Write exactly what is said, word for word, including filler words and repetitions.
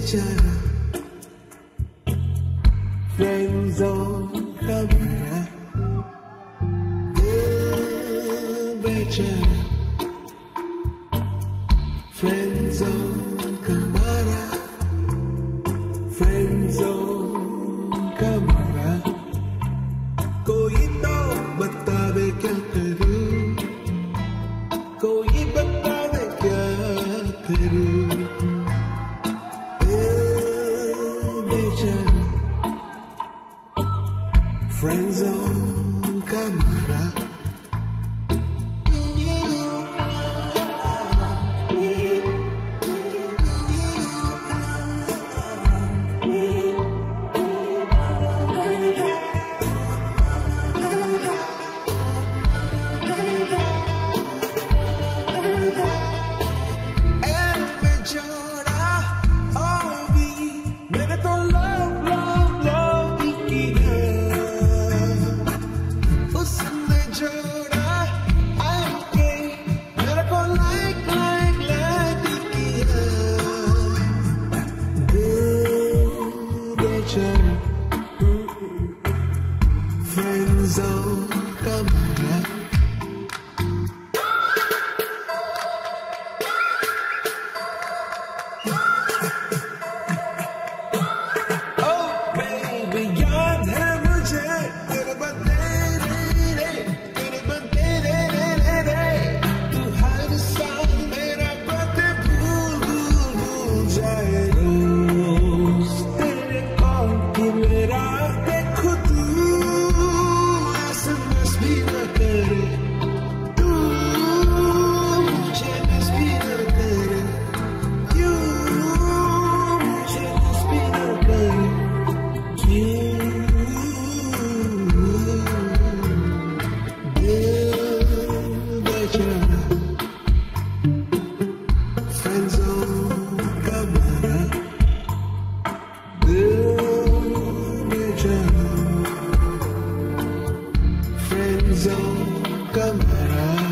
बेचारा friend zone का मेरा दिल बेचारा फ्रेंड जोन का मेरा फ्रेंड जोन का मेरा कोई तो बतावे क्या करूं कोई बतावे क्या करूं Friend zone camera. Friend zone camera. Oh baby, याद है मुझे तेरे बंदे रे तेरे बंदे रे रे रे तू हर साल मेरा बातें भूल भूल भूल जाए रोज तेरे कॉल की मेरा देखो तू Friend zone camera. Friend zone camera.